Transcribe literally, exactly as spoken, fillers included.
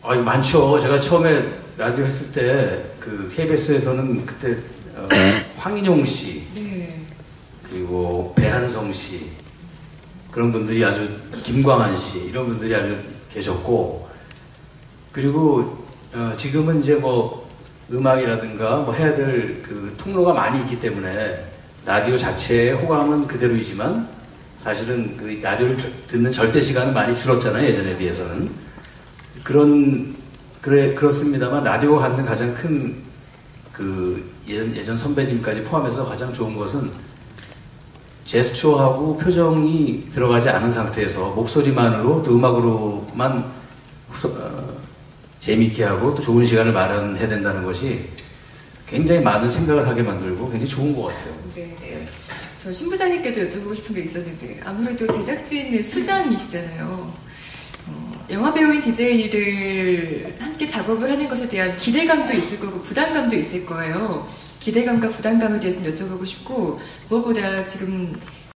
아, 많죠. 제가 처음에 라디오 했을 때 그 케이비에스에서는 그때 어, 황인용 씨, 네. 그리고 배한성 씨 그런 분들이 아주, 김광한 씨 이런 분들이 아주 계셨고, 그리고 어, 지금은 이제 뭐 음악이라든가 뭐 해야 될 그 통로가 많이 있기 때문에 라디오 자체의 호감은 그대로이지만 사실은 그 라디오를 듣는 절대 시간은 많이 줄었잖아요, 예전에 비해서는. 그런 그래 그렇습니다만 라디오가 갖는 가장 큰 그 예전, 예전 선배님까지 포함해서 가장 좋은 것은 제스처하고 표정이 들어가지 않은 상태에서 목소리만으로 또 음악으로만 어, 재미있게 하고 또 좋은 시간을 마련해야 된다는 것이 굉장히 많은 생각을 하게 만들고 굉장히 좋은 것 같아요. 네, 네. 저 신부장님께도 여쭤보고 싶은 게 있었는데, 아무래도 제작진의 수장이시잖아요. 어, 영화배우인 디제이를 함께 작업을 하는 것에 대한 기대감도 있을 거고 부담감도 있을 거예요. 기대감과 부담감에 대해서 좀 여쭤보고 싶고, 무엇보다 지금